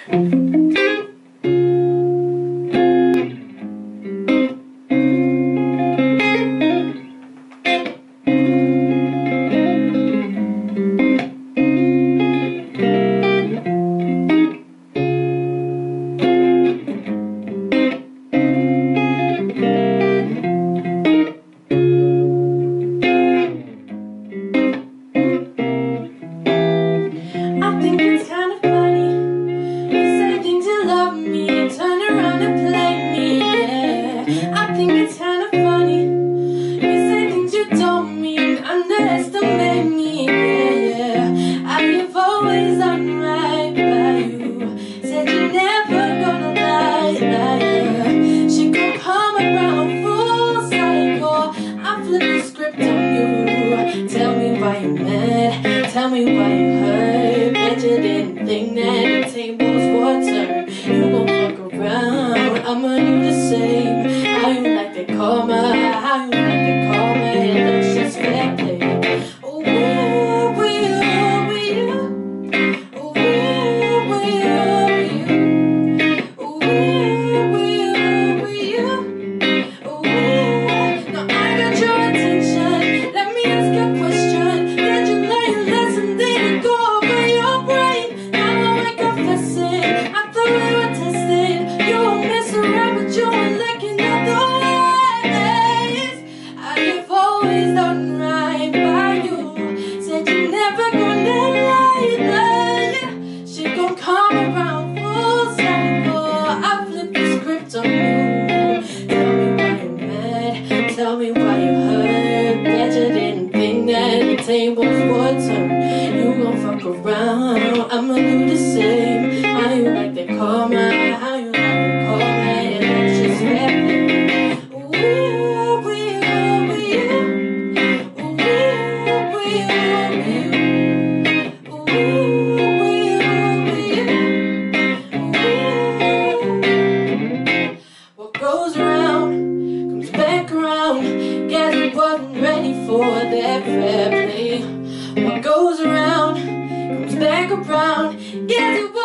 I think it's kind of funny. You say things you love me and turn around and play me, yeah. I think it's kind of funny. You say things you told me and underestimate me, yeah, yeah. I've always done right by you. Said you're never gonna lie, yeah. She gon' come around full cycle. I flip the script on you. Tell me why you're mad. Tell me why you hurt. Bet you didn't think that the tables would turn. You gon' fuck around, I'ma do the same. How you like that karma? How you like that karma? Yeah, that's just fair play. Oh, will you? Oh, will you? Oh, will you? Oh, now I got your attention. Let me ask you a question. Did you learn your lesson? Did it go over your brain? Now I'm confessing. I thought we were tested. You won't mess around, but you ain't looking at the ways. I've always done right by you. Said you're never gonna lie. She gon' come around full cycle. I flip the script on you. Tell me why you're mad. Tell me why you hurt. Bet you didn't think that the tables would turn. You gon' fuck around, I'ma do the same. How you like that karma? How you like that karma? Yeah, that's just fair play. Ooh, will you? Ooh, will you? Ooh, what goes around comes back around. Guess I wasn't ready for that fair play. What goes around comes back around. Guess